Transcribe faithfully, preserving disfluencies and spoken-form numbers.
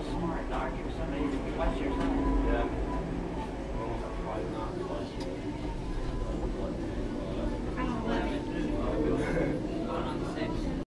smart to argue with somebody that you watch your son. Yeah. Well, that's why not.